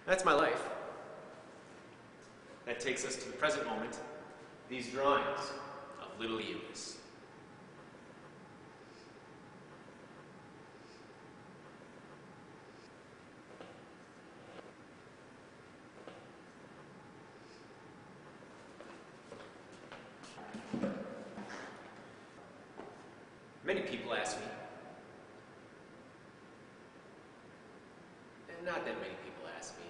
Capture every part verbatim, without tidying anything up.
That's my life. That takes us to the present moment. These drawings of little Eunice. Many people ask me, and not that many people ask me,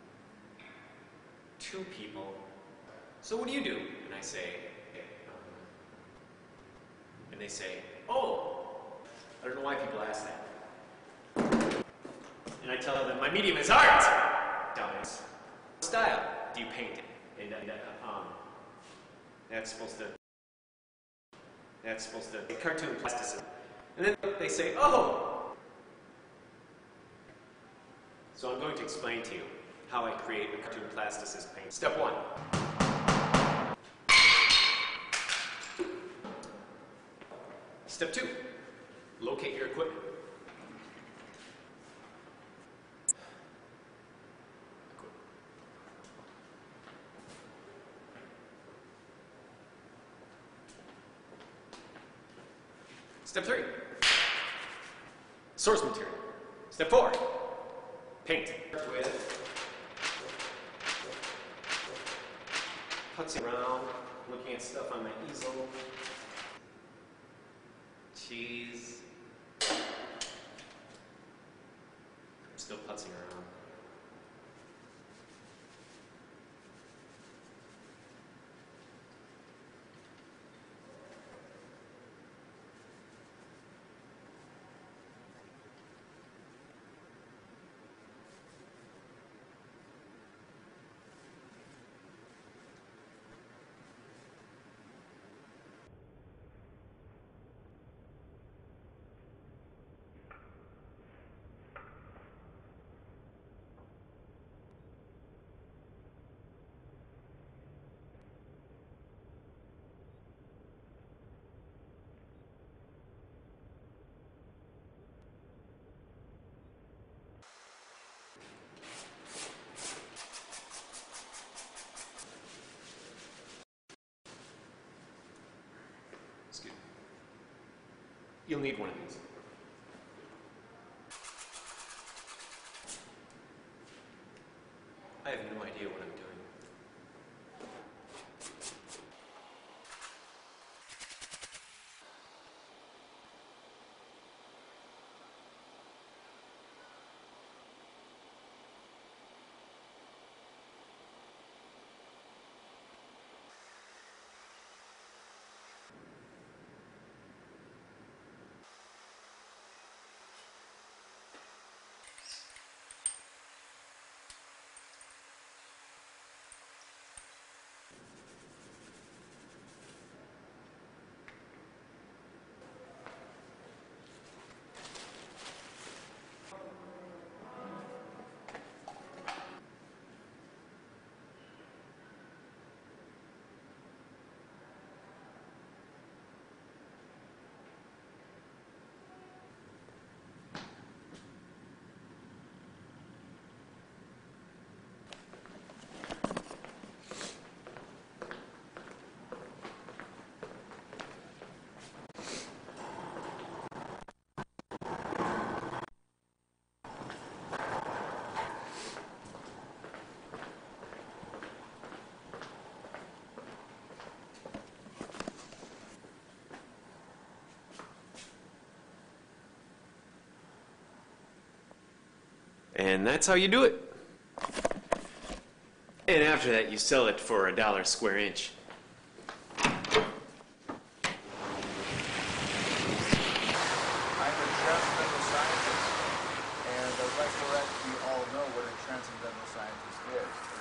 two people, so what do you do? And I say, um, and they say, oh, I don't know why people ask that. And I tell them, my medium is art! Dumbass. What style do you paint it? And, and uh, um, that's supposed to That's supposed to be cartoon plasticity. And then they say, oh! So I'm going to explain to you how I create a cartoon plasticist paint. Step one. Step two. Locate your equipment. Step three, source material. Step four, paint. With putzing around, looking at stuff on my easel. Cheese. I'm still putzing around. Excuse me. You'll need one of these. I have no idea what I'm doing. And that's how you do it. And after that, you sell it for a dollar square inch. I'm a transcendental scientist, and as I correct, we all know what a transcendental scientist is.